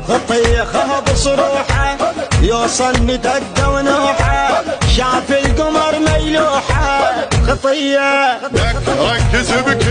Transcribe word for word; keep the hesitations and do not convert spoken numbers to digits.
خطية خهب صروحه يوصلني دقة ونوحه شاف القمر ميلوحه خطية ركز بك